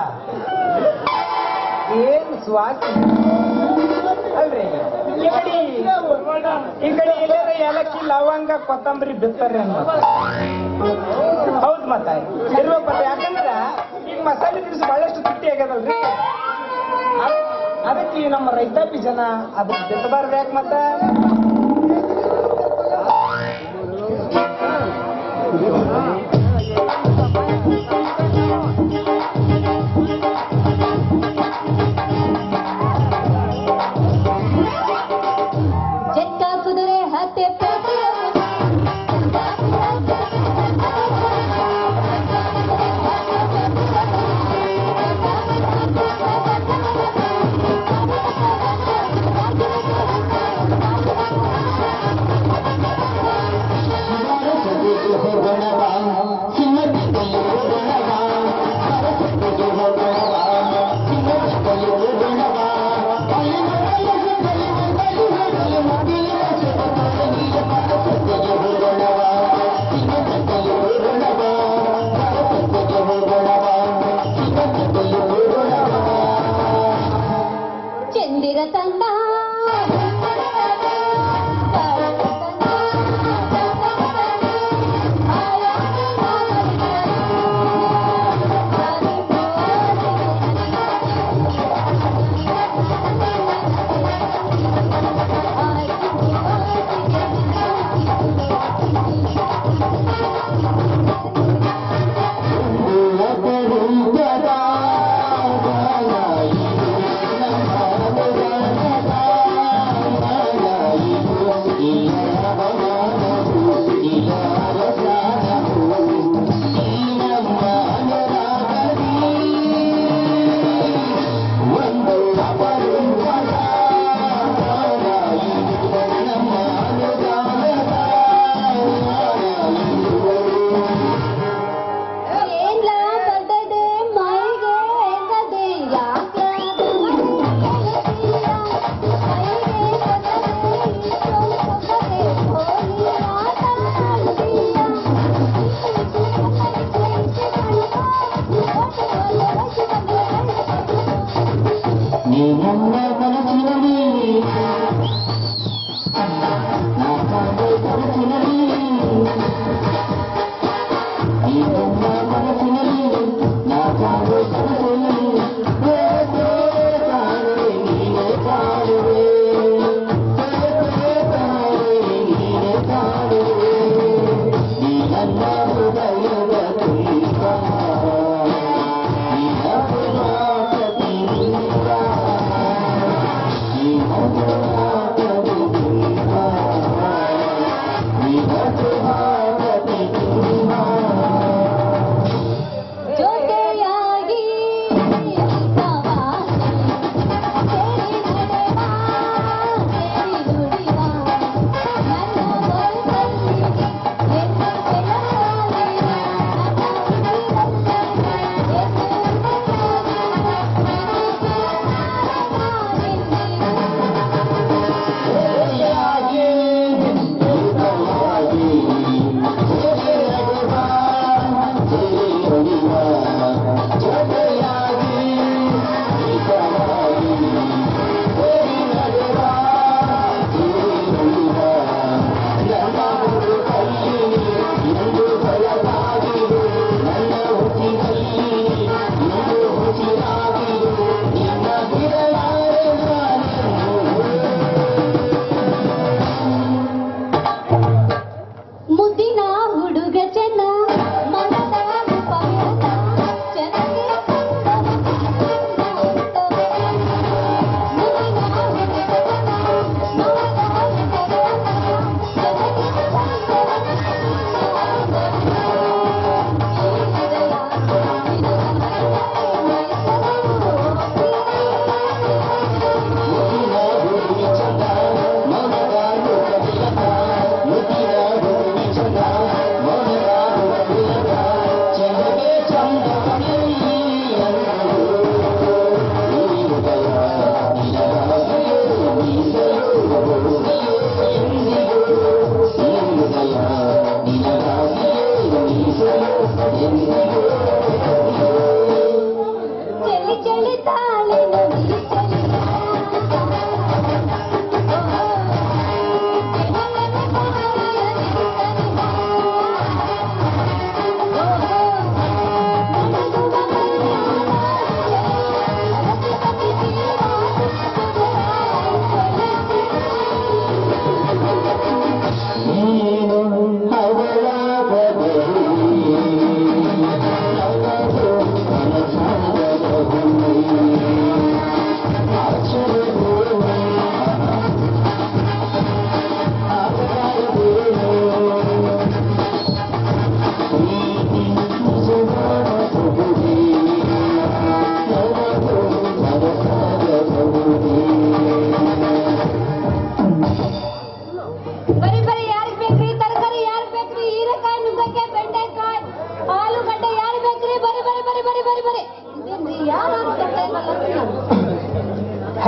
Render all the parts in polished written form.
ಏನು ಸುವಾಸ ಅಲ್ರಿ. ಈ ಕಡೆ ಎಲ್ಲಾರ ಏಲಕ್ಕಿ ಲವಂಗ ಕೊತ್ತಂಬರಿ ಬಿತ್ತಾರೆ ಅಂತ. ಹೌದು ಮತ್ತ ಇರ್ಬೇಕತ್ತ. ಯಾಕಂದ್ರ ಈಗ ಮಸಾಲೆ ದಿನಸು ಬಹಳಷ್ಟು ತುಟ್ಟಿ ಆಗ್ಯದಲ್ರಿ. ಅದಕ್ಕೆ ನಮ್ಮ ರೈತಾಪಿ ಜನ ಅದಕ್ಕೆ ಬಿತ್ತಬಾರ್ದು. ಯಾಕೆ ಮತ್ತ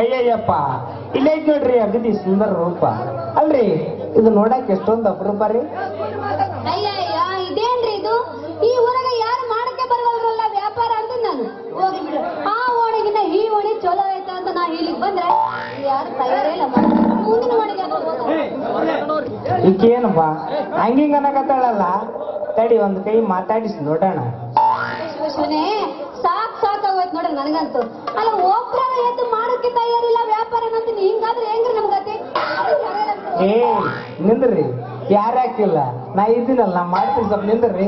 ಅಯ್ಯಯ್ಯಪ್ಪ ಇಲ್ಲೇ ಐತ್ ನೋಡ್ರಿ ಅಗದಿ ಸುಂದರ ರೂಪ. ಅಲ್ರಿ ಇದು ನೋಡಕ್ ಎಷ್ಟೊಂದು ಅಪರೂಪ ರೀ. ಅಯ್ಯಯ್ಯ ಇದೇನ್ರಿ ಇದು? ಈ ಊರಾಗ ಯಾರು ಮಾಡಕ್ಕೆ ಬರವಲ್ರಲ್ಲ ವ್ಯಾಪಾರ ಅಂತ ನಾನು ಹೋಗಿ ಬಿಡ್ರಿ. ಆ ಓಣಿಗಿನ ಈ ಓಣಿ ಚಲೋ ಐತ ಅಂತ ನಾ ಇಲ್ಲಿಗೆ ಬಂದ್ರೆ ಯಾರು ತಯಾರೇ ಇಲ್ಲ. ಮುಂದಿನ ಓಣಿಗೆ ಈಕೇನಪ್ಪ ಹಂಗಿಂಗ ಅನ್ನಕತ್ತಾಳಲ್ಲ, ತಡಿ ಒಂದ್ ಕೈ ಮಾತಾಡಿಸಿ ನೋಡೋಣ. ಸಾಕಾಗೋಯ್ತು ನೋಡ್ರಿ ನನಗಂತೂ. ಅಲ್ಲ ಒಬ್ರ ಎದ್ದು ಮಾಡೋಕೆ ತಯಾರಿಲ್ಲ ವ್ಯಾಪಾರ ಅಂತೀನಿ. ಹಿಂಗಾದ್ರೆ ಹೆಂಗ್ರಿ ನಮ್ಗತಿ? ಏ ನಿಂದ್ರಿ, ಯಾರ್ಯಾಕಿಲ್ಲ, ನಾ ಇದ್ದೀನಲ್ಲ, ನಾ ಮಾಡ್ತೀನಿ, ಸ್ವಲ್ಪ ನಿಂದ್ರಿ.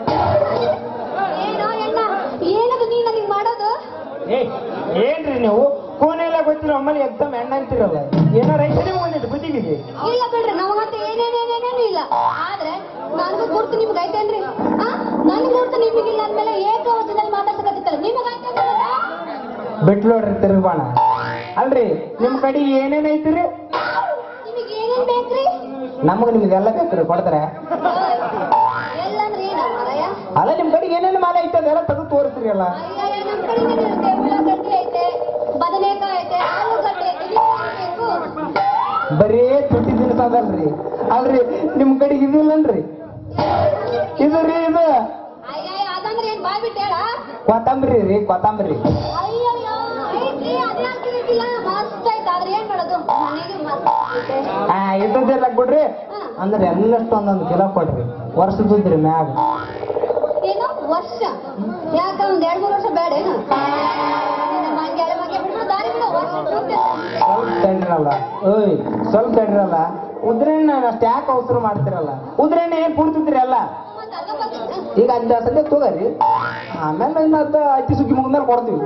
ಏನೋ ಎಣ್ಣ ಏನದು ನೀ ನನಗೆ ಮಾಡೋದು? ಏನ್ರಿ ನೀವು ಕೋನೆಲ್ಲ ಗೊತ್ತಿರೋ ಆಮೇಲೆ ಎಕ್ದಮ್ ಎಣ್ಣ ಅಂತಿರಲ್ಲ, ಏನೋ ರೈತನೇ ಬಂದಿದ್ದು ಬುದ್ಧಿಗಿದೆ. ಇಲ್ಲ ಬಿಡ್ರಿ, ನಮಗಂತ ಏನೇನೇನೇನೇನು ಇಲ್ಲ. ಆದ್ರೆ ನನಗೂ ಗುರ್ತು ನಿಮ್ಗೆ ಐತೇನ್ರಿ? ನನ್ ಗುರ್ತು ನಿಮಗಿಲ್ಲ ಅಂದ್ಮೇಲೆ ಏಕವಚನದಲ್ಲಿ ಮಾತಾಡ್ಸಕತ್ತಿತ್ತಲ್ಲ, ನಿಮಗೈತೆ ಬಿಟ್ ನೋಡ್ರಿ ತಿರುಗಾಣ. ಅಲ್ರಿ ನಿಮ್ ಕಡೆ ಏನೇನ್ ಐತಿರಿ? ನಿಮಗೆ ಏನೇನ್ ಬೇಕ್ರಿ? ನಿಮ್ಗೆಲ್ಲ ಬೇಕ್ರಿ, ಕೊಡ್ತಾರೆ. ಎಲ್ಲಂದ್ರೆ ಏನ ಮಾರಾಯ? ಅಲ್ಲ ನಿಮ್ ಕಡೆ ಏನೇನು ಮಾಲೆ ಐತೆ ಅದೆಲ್ಲ ತೆಗೆದು ತೋರಿಸ್ರಿ ಅಲ್ಲ. ನಮ್ ಕಡೆ ಉಳ್ಳಾಗಡ್ಡಿ ಐತೆ, ಬದನೆಕಾಯಿ ಐತೆ, ಆಲೂಗಡ್ಡೆ ಬೇಕು. ಬರೀ ತುಟ್ಟಿ ದಿನಸ ಅದಲ್ರಿ. ಅಲ್ರಿ ನಿಮ್ ಕಡೆಗೆ ಇದಿಲ್ಲನ್ರಿ? ಇದು ರೀ ಇದು ಅಯ್ಯ ಅದಂದ್ರೆ ಏನ್ ಬಾಯ್ ಬಿಟ್ಟು ಹೇಳ? ಕೊತ್ತಂಬರಿ ರೀ, ಕೊತ್ತಂಬರಿ. ಅಯ್ಯಯ್ಯ ಐತ್ರಿ, ಅದೇ ಆಗ್ತಿರ್ತಿಲ್ಲ. ಮಸ್ತ್ ಐತೆ. ಆದ್ರೆ ಏನ್ ಮಾಡೋದು, ಮನೆಗೆ ಮಸ್ತ್ ಐತೆ. ಇದ್ದದ್ದೆಲ್ಲ ಕೊಡ್ರಿ. ಅಂದ್ರೆ ಎಲ್ಲಷ್ಟು ಒಂದೊಂದು ಕಿಲೋ ಕೊಡ್ರಿ, ವರ್ಷದ್ರಿ ಮ್ಯಾಗ. ಏನು ವರ್ಷ? ಯಾಕ ಒಂದ್ 2-3 ವರ್ಷ ಬೇಡ ಏನು? ಮಂಗೆ ಬಿಟ್ಬಿಡು, ದಾರಿ ಬಿಡು. ಸ್ವಲ್ಪ ತಡ್ರಲ್ಲ, ಓಯ್ ಸ್ವಲ್ಪ ತಡ್ರಲ್ಲ. ಉದ್ರೆಣ್ಣೆ ಅಷ್ಟು ಯಾಕೆ ಅವಸರ ಮಾಡ್ತಿರಲ್ಲ? ಉದ್ರೆಣ್ಣೆ ಏನ್ ಪೂರ್ತಿದ್ರಿ ಅಲ್ಲ? ಈಗ ಅದ ಸದ್ಯ ತಗೋರಿ, ಆಮೇಲೆ ಇನ್ನದ ಅಕ್ಕಿ ಸುಗ್ಗಿ ಮುಗಿದ್ಮೇಲೆ ಕೊಡ್ತೀವಿ.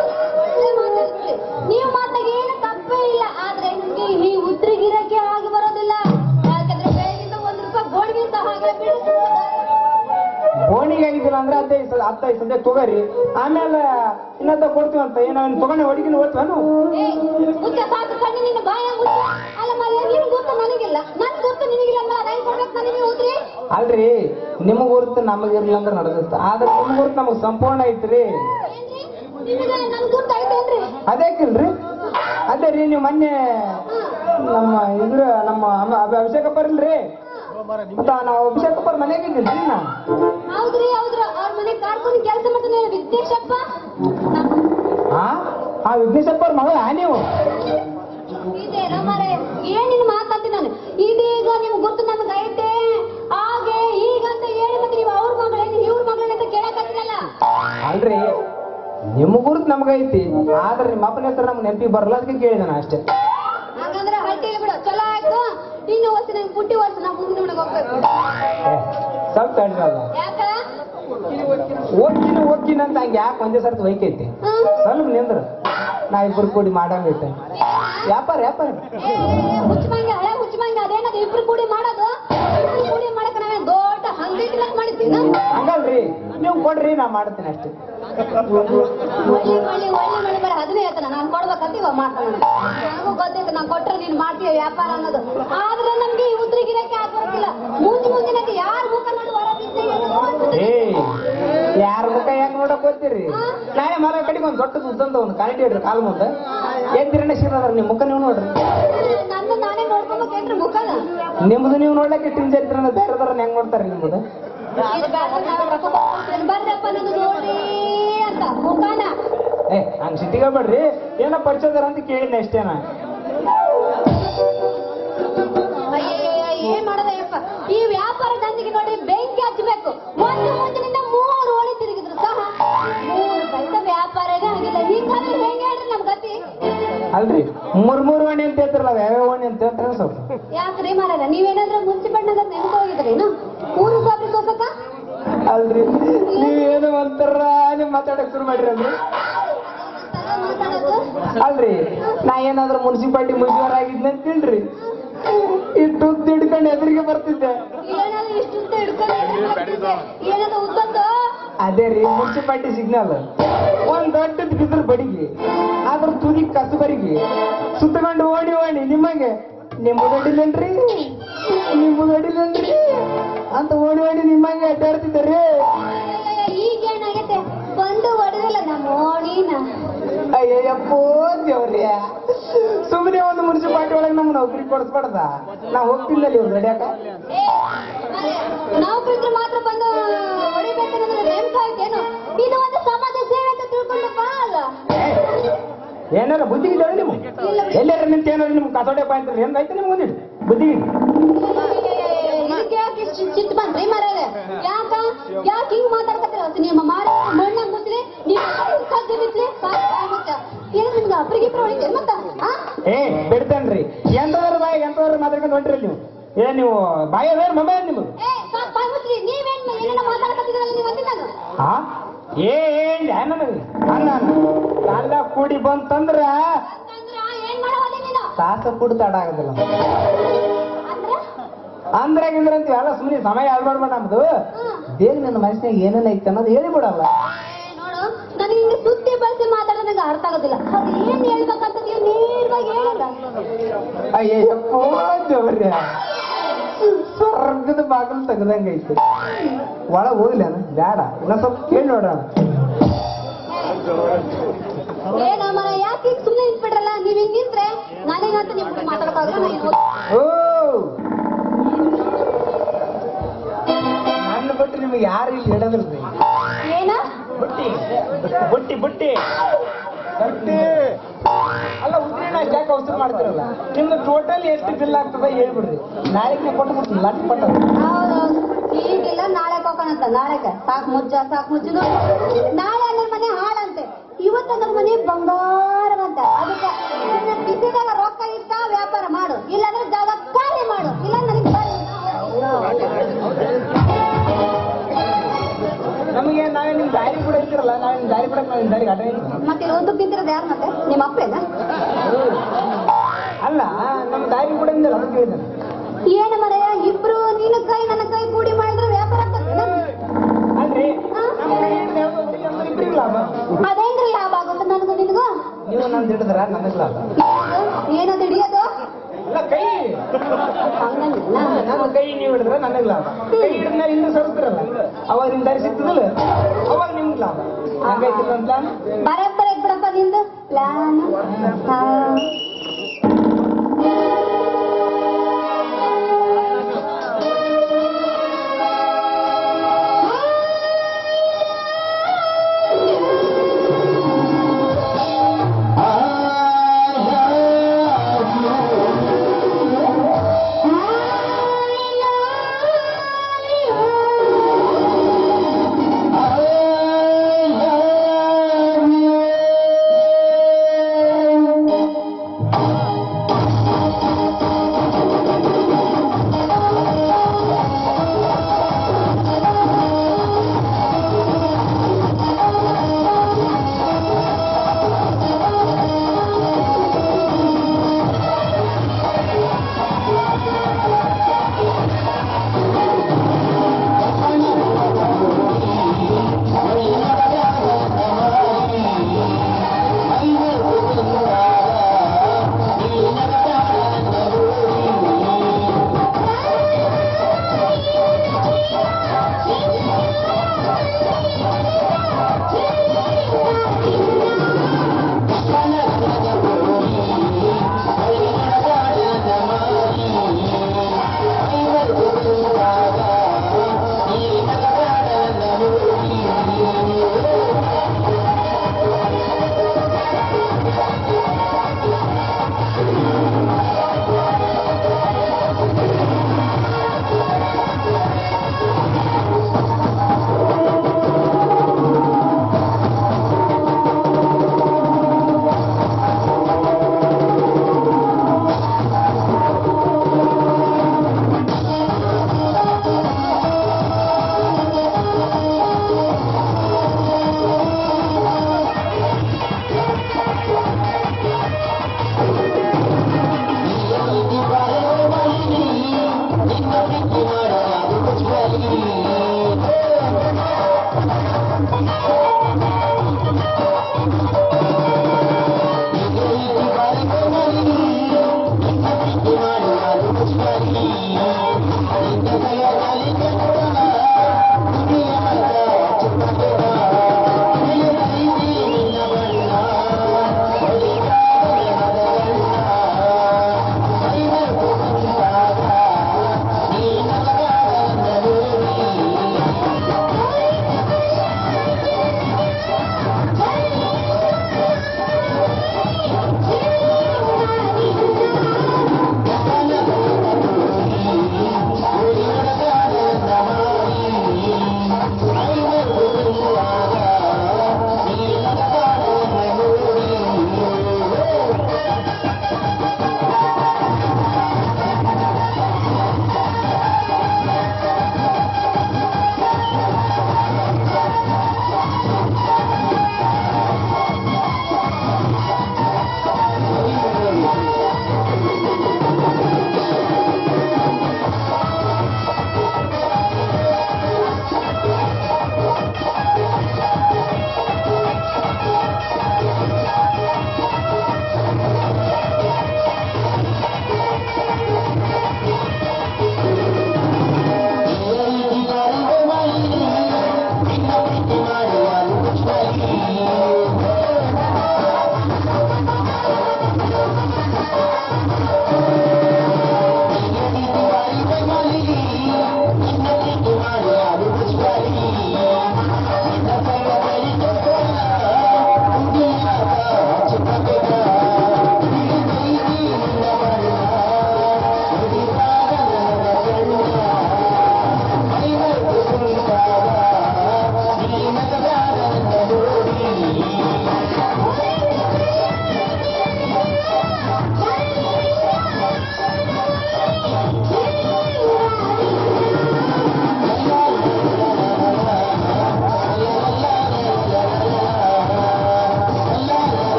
ನೀವು ಮಾತಾಗ ಏನು ತಪ್ಪೇ ಇಲ್ಲ. ಆದ್ರೆ ನಿಮ್ಗೆ ಈ ಉದ್ರಿಗಿರಕ್ಕೆ ಆಗಿ ಬರೋದಿಲ್ಲ. ಯಾಕಂದ್ರೆ ಬೆಳಗಿಂದ 1 ರೂಪಾಯಿ ಗೋಣಿಗೆ ಸಹ ಗೋಣಿಗೆ ಆಗಿದ್ದಿಲ್ಲ ಅಂದ್ರೆ 15 ಸದ್ಯ ತಗೋರಿ, ಆಮೇಲೆ ಇನ್ನದ ಕೊಡ್ತೀವಂತ. ಏನೋ ತಗೊಂಡೆ ಹೊಡಿಗಿನ ಓದ್ತಾನು. ಮುಚ್ಚ ಸಾಕು ಕಣ್ಣು ನಿನ್ನ ಬಾಯ ಮುಚ್ಚ. ಅಲ್ಲ ನಿನ್ ಗೊತ್ತು ನನಗಿಲ್ಲ, ನನ್ ಗೊತ್ತು ನಿನಗಿಲ್ಲ ಅಂದ್ರೆ ಅದೇನ್ ಕೊಡ್ಬೇಕು ನನಗೆ ಹೋದ್ರಿ? ಅಲ್ರಿ ನಿಮಗ್ ಗುರುತು ನಮಗಿರ್ಲಿಲ್ಲ ಅಂದ್ರೆ ನಡೆದತ್ತ, ಆದ್ರೆ ನಿಮ್ ಗುರುತು ನಮಗ್ ಸಂಪೂರ್ಣ ಐತ್ರಿ. ನನ್ ಗುರ್ತು ಐತೇನ್ರಿ? ಅದೇಕಿಲ್ರಿ? ಅದೇ ರೀ ನೀವು ಮೊನ್ನೆ ನಮ್ಮ ಅಭಿಷೇಕಪ್ಪರ್ ಇಲ್ರಿ, ನಾವು ಅಭಿಷೇಕಪ್ಪರ್ ಮನೆಗೆ ಇದ್ದಿಲ್ರಿ ನಾ. ಹೌದ್ರಿ ಹೌದ್ರ, ಅವ್ರ ಮನೆಗೆ ಕಾರ್ಕೊಂಡು ಕೆಲಸ ಮಾಡ್ತಾನೆ ವಿಘ್ನೇಶಪ್ಪ. ಆ ವಿಘ್ನೇಶಪ್ಪರ್ ಮಗಳ ನೀವು? ಇದೇನೋ ಮಾರೇ, ಏನಿನ್ ಮಾತಾಡ್ತೀನಿ ನಾನು. ಇದೀಗ ನಿಮ್ ಗುರ್ತು ನಮ್ಗೆ ಐತೆ ಹಾಗೆ ಈಗಂತ ಹೇಳಿ ಮತ್ತೆ ನೀವು ಅವ್ರ ಮಗಳೇನು ಇವ್ರ ಮಗಳೇನು ಅಂತ ಕೇಳಕತ್ತಿರಲ್ಲ. ಅಲ್ರಿ ನಿಮ್ ಗುರುತು ನಮಗೈತಿ, ಆದ್ರೆ ನಿಮ್ಮ ಅಪ್ಪನ ಹೆಸರು ನಮ್ಗೆ ನೆನಪಿ ಬರಲ್ಲ, ಅದಕ್ಕೆ ಕೇಳಿದೆ ನಾ ಅಷ್ಟೇ. ಹಾಗಂದ್ರೆ ಹಟ್ಟಿಲಿ ಬಿಡು, ಚಲೋ ಆಯ್ತು. ಇನ್ನು ವರ್ಷ ನಂಗೆ ಪುಟ್ಟಿ ವರ್ಷ ನಾ ಮುಂದಿನ ಒಳಗೆ ಹೋಗ್ಬೇಕು. ಸ್ವಲ್ಪ ತಡ್ರಲ್ಲ, ಯಾಕ ಹೋಗ್ತೀನಿ ಅಂತ ಹಂಗೆ ಯಾಕೆ ಒಂದೇ ಸರ್ತಿ ವೈಕೈತಿ. ಸ್ವಲ್ಪ ನಿಂದ್ರ, ನಾ ಇಬ್ರು ಕೂಡಿ ಮಾಡಂಗೈತೆ ವ್ಯಾಪಾರ. ಹುಚ್ಚಮಂಗ ಹಳೆ ಹುಚ್ಚಮಂಗ ಅದೇನದು ಇಬ್ರು ಕೂಡಿ ಮಾಡೋದು? ಇಬ್ರು ಕೂಡಿ ಮಾಡಕ್ಕೆ ನಾವೇ ದೊಡ್ಡ ಹಂಗೈತಿ ಮಾಡಿದ್ದೀನಿ. ಹಂಗಲ್ರಿ, ನೀವು ಕೊಡ್ರಿ, ನಾ ಮಾಡ್ತೀನಿ ಅಷ್ಟೇ. ಒಳ್ಳೆ ಬರ ಅದನ್ನೇ ಹೇಳ್ತಾನೆ, ನಾನು ಕೊಡ್ಬೇಕಂತ ಇವಾಗ ಮಾಡ್ತಾನೆ. ನನಗೂ ಗೊತ್ತೈತೆ ನಾನು ಕೊಟ್ರೆ ನೀನು ಮಾಡ್ತೀವಿ ವ್ಯಾಪಾರ ಅನ್ನೋದು. ಆದ್ರೆ ನಮ್ಗೆ ಈ ಉದ್ರಿಗಿರಕ್ಕೆ ಆಗ್ಬರ್ತಿಲ್ಲ. ಮುಂದಿನಕ್ಕೆ ಯಾರ ಮುಖ ನೋಡಿ ಯಾರ ಮುಖ ಯಾಕೆ ನೋಡಕ್ ಹೋಗ್ತೀರಿ? ನಾಳೆ ಮರ ಕಡೆಗೆ ಒಂದು ದೊಡ್ಡ ಉದ್ದಂತ ಒಂದು ಕಾಲಿಟಿ ಇಡ್ರಿ ಕಾಲ್ ಮುಂದೆ ಎದ್ದಿರಣ್ಣ ಸಿಗದ್ರ ನಿಮ್ ಮುಖ ನೀವು ನೋಡ್ರಿ. ನನ್ನ ನಾನೇ ನೋಡ್ಕೊಬೇಕೇನ್ರಿ ಮುಖನ? ನಿಮ್ದು ನೀವು ನೋಡ್ಲಿಕ್ಕೆ ತಿಂದಿರ್ತೀರ, ಬೇರೆದವ್ರ ಹೆಂಗ್ ನೋಡ್ತಾರೆ ನಿಮ್ದು? ಬರ್ರಪ್ಪ ಅನ್ನೋದು ನೋಡಿ ಅಂತ ಮುಖಾನ. ಹಂಗ್ ಸಿಟಿಗೆ ಬೇಡ್ರಿ, ಏನೋ ಪರಿಚಯದಾರ ಅಂತ ಕೇಳಿದ್ನ ಅಷ್ಟೇನ. ಏನ್ ಮಾಡೋದಯ್ಯಪ್ಪ, ಈ ವ್ಯಾಪಾರ ದಂಧಿಗೆ ನೋಡಿ ಬೆಂಕಿ ಹಚ್ಚಬೇಕು. ಒಂದಿನಿಂದ 3 ಓಣಿ ತಿರುಗಿದ್ರು ಸಹ 3 ಪೈಸೆ ವ್ಯಾಪಾರನೇ ಆಗಿಲ್ಲ. ಹಿಂಗಾದ್ರೆ ಹೆಂಗೆ ಹೇಳ್ರಿ ನಮ್ ಗತಿ? ಅಲ್ರಿ 3 ಓಣಿ ಅಂತ ಹೇಳ್ತಾರಲ್ಲ, ಯಾವ್ಯಾವ ಓಣಿ ಅಂತ ಹೇಳ್ತಾರೆ ಸ್ವಲ್ಪ. ಯಾಕ್ರಿ ಮಾರಾಯ, ನೀವೇನಾದ್ರೂ ಮುನ್ಸಿಪಲ್ನಾಗ ನೆನ್ಕೊ ಹೋಗಿದ್ರೇನು ಊರು ಸಾಬ್ರಿಗೆ ಹೋಗ್ಬೇಕ? ಅಲ್ರಿ ನೀವೇನು ಅಂತಾರ ನಿಮ್ ಮಾತಾಡಕ್ ಶುರು ಮಾಡ್ರಿ ಅಲ್ರಿ. ಅಲ್ರಿ ನಾ ಏನಾದ್ರೂ ಮುನ್ಸಿಪಾಲಿಟಿ ಮುಜುವಾರ ಆಗಿದ್ನ ಅಂತೇಳ್ರಿ, ಇಷ್ಟು ಉದ್ದ ಹಿಡ್ಕೊಂಡು ಎದುರಿಗೆ ಬರ್ತಿದ್ದೆ. ಅದೇ ರೀ ಮುನ್ಸಿಪಾಲಿಟಿ ಸಿಗ್ನಲ್, ಒಂದ್ ದೊಡ್ಡದ್ ಬಿದ್ರ ಬಡಿಗೆ, ಆದ್ರ ತುದಿ ಕಸಬರಿಗೆ ಸುತ್ತಕೊಂಡು ಓಡಿ ನಿಮಗೆ ನಿಮ್ಮದು ಅಡಿಲೇನ್ರಿ ಅಂತ ಓಡಿ ನಿಮ್ಮಂಗೆ ಅಡ್ಡಾಡ್ತಿದ್ದಾರೆ. ಈಗೇನಾಗೈತೆ ಬಂದು ಹೊಡೆದಲ್ಲ ನಮ್ಮ ಓಣಿನ. ಅಯ್ಯಪ್ಪೋ ದೇವ್ರಿಯ ನೌಕರಿ ಕೊಡಿಸ್ಬಾರ್ದ ನಾ ಹೋಗ್ತಿಲ್ಲಲ್ಲಿ ಇವ್ರು ರೆಡಿಯಾಕ ಏ, ಮಾರ್ರೆ, ನೌಕರಿದ್ರು ಮಾತ್ರ ಬಂದು ಹೊಡಿಬೇಕನ್ನೋದ್ರೆ ನೆನ್ಪು ಆಯ್ತೇನು? ಇದು ಒಂದು ಸಮಾಜ ಸೇವೆ ಅಂತ ತಿಳ್ಕೊಂಡು ಬಾ ಅಲ್ಲ. ಏನಾರ ಬುದ್ಧಿ ಇದ್ದಾವೆ ನೀವು ಎಲ್ಲಾರ ನಿಂತ ಏನಾರ ನಿಮ್ಗೆ ಕಸೋಡೆ ಪಾಯಿಂಟ್ ಏನ್ ಆಯ್ತು ನಿಮ್ಗೆ ಒಂದಿಟ್ಟು ಬುದ್ಧಿ ಇದಕ್ಕೆ ಯಾಕೆ ಇಷ್ಟು ಚಿತ್ತ ಬಂದ್ರಿ ಮಾರಾಯ? ಯಾಕೆ ಹಿಂಗ್ ಮಾತಾಡ್ಕತ್ತೀರ? ನಿಮ್ಮ ಮಾರ ಮಣ್ಣ ಮುಚ್ಲಿ, ನೀವು ಕದ್ದು ಬಿಚ್ಲಿ, ಏನು ನಿಮ್ಗೆ ಅಪ್ರಿಗಿಪ್ರ ಹೊಡಿತೀರಿ ಮತ್ತ? ಏ ಬಿಡ್ತೇನ್ರಿ ಎಂತದಾರ ಬಾಯಿ ಎಂತದಾರ ಮಾತಾಡ್ಕೊಂಡು ಹೊಂಟ್ರಿ ನೀವು ಏನ್ ನೀವು ಬಾಯಿ ಅದೇನು ಮೊಬೈಲ್ ನಿಮಗೆ ಏ ಸಾಕ್ ಬಾಯ್ ಮುಚ್ಲಿ, ನೀವೇನ್ ಏನೇನೋ ಮಾತಾಡ್ಕತ್ತಿದ್ರಲ್ಲ ನೀವು ಅಂದಿಲ್ಲ ನಾನು. ಹಾ ಏನ್ ನನಗೆ ಅಲ್ಲ ಕೂಡಿ ಬಂತಂದ್ರ ಏನ್ ಮಾಡೋದೇ ನೀನು? ತಾಸ ಕೂಡಿ ತಡ ಆಗೋದಿಲ್ಲ ಅಂದ್ರೆ ಅಂದ್ರೆ ಅಂತೀವಿ ಎಲ್ಲ ಸುಮ್ಮನೆ ಸಮಯ ಹಾಳು ಮಾಡ್ಬೇಡ ನಮ್ದು ಬೇಗ ನನ್ನ ಮನಸ್ಸಿನಾಗ ಏನೇನ್ ಐತೆ ಅನ್ನೋದು ಹೇಳಿಬಿಡಲ್ಲ. ನೋಡು, ನನಗೆ ಹಿಂಗೆ ಸುತ್ತಿ ಬಳಸಿ ಮಾತಾಡೋದು ನಂಗೆ ಅರ್ಥ ಆಗೋದಿಲ್ಲ. ಅದು ಏನ್ ಹೇಳ್ಬೇಕಂತ ನೀವು ನೇರವಾಗಿ ಹೇಳೋದ. ಅಯ್ಯಪ್ಪೋ ಜೋರ್ಯ ಸ್ವರ್ಗದ ಬಾಗಿಲು ತೆಗ್ದಂಗೈತಿ ಒಳಗ್ ಹೋಗ್ಲೇನ ಬೇಡ ಇನ್ನೊಂದ್ ಸ್ವಲ್ಪ ಕೇಳಿ ನೋಡೋಣ. ಏನ ಮರ ಯಾಕೆ ಸುಮ್ಮನೆ ನಿಂತ್ಬಿಟ್ರಲ್ಲ? ನೀವ್ ಹಿಂಗ್ ನಿಂತ್ರೆ ನನಗಂತ ನಿಮ್ ಮಾತಾಡಕ್ಕಾಗಲ್ಲ. ಓ ನನ್ನ ಬಿಟ್ಟು ನಿಮ್ಗೆ ಯಾರು ಇಲ್ಲಿ ಇಡೋದಿಲ್ರಿ. ಏನ ಬುಟ್ಟಿ ಬುಟ್ಟಿ ಬುಟ್ಟಿ ಬುಟ್ಟಿ ಅಲ್ಲ ಉದ್ದಿನ ಜಾಕ ಔಷಧ ಮಾಡ್ತಿರಲ್ಲ ನಿಮ್ದು ಟೋಟಲ್ ಎಷ್ಟು ಬಿಲ್ ಆಗ್ತದ ಹೇಳ್ಬಿಡ್ರಿ ನಾಳೆಗೆ ಕೊಟ್ಟು ಬಿಡ್ತೀನಿ ಲಟ್ ಪಟ್ಟ. ಹೌದೌದು, ಈಗಿಲ್ಲ ನಾಳೆ ಹೋಗೋಣಂತ. ನಾಳೆಗೆ ಸಾಕು ಮುಜ್ಜು ನಾಳೆ ನನ್ನ ಮನೆ ಹಾಳಂತೆ, ಇವತ್ತ ನನ್ನ ಮನೆ ಬಂಗಾರವಂತ. ಅದಕ್ಕೆ ಬಿಸಿದಾಗ ರೊಕ್ಕ ಇತ್ತ ವ್ಯಾಪಾರ ಮಾಡು, ಇಲ್ಲಾಂದ್ರೆ ಜಾಗ ಖಾಲಿ ಮಾಡು, ಇಲ್ಲ ನನಗೆ ನಮಗೆ ನಾವೇ ನಿಮ್ ದಾರಿ ಕೂಡ ಇರ್ತಿರಲ್ಲ ನಾವೇ ನಿಮ್ ದಾರಿ ಕೂಡ ನಿಮ್ ದಾರಿಗೆ ಅಡ್ಡ ಮತ್ತೆ ಒಂದಕ್ಕೆ ನಿಂತಿರೋದು ಯಾರು? ಮತ್ತೆ ನಿಮ್ಮ ಅಪ್ಪೇನ? ಅಲ್ಲ ನಮ್ಮ ದಾರಿ ಕೂಡ ಇಂದಲ್ಲ ಅಂತ ಕೇಳಿದ್ದಾನೆ. ಏನು ಮರೆಯ ಇಬ್ರು ನಿನ್ನ ಕೈ ನನ್ನ ಕೈ ಕೂಡಿ ಮಾಡಿದ್ರೆ ವ್ಯಾಪಾರ ಆಗ್ತದೆ. ಅಲ್ರಿ ಇಬ್ರಿಗೆ ಲಾಭ. ಅದೇನ್ರಿ ಲಾಭ ಆಗುತ್ತೆ ನನಗೂ ನಿನಗೂ? ನೀವು ನಂದು ಹಿಡಿದ್ರ ನನಗ್ ಲಾಭ. ಏನದು ಹಿಡಿಯೋದು? ಇಲ್ಲ ಕೈ ನನ್ನ ಕೈ ನೀವು ಹಿಡಿದ್ರೆ ನನಗ್ ಲಾಭ. ಕೈ ಹಿಡಿದ್ಮೇಲೆ ಹಿಂದೆ ಸರಿಸ್ತಿರಲ್ಲ ಅವಾಗ ನಿಮ್ ದಾರಿ ಸಿಗ್ತದಲ್ಲ ಅವಾಗ ನಿಮ್ಗೆ ಲಾಭ. ಹಂಗೈತಿಲ್ಲ ಅಂತ ಬರಬ್ಬರ ಬಿಡಪ್ಪ ನಿಂದು ಪ್ಲಾನ್.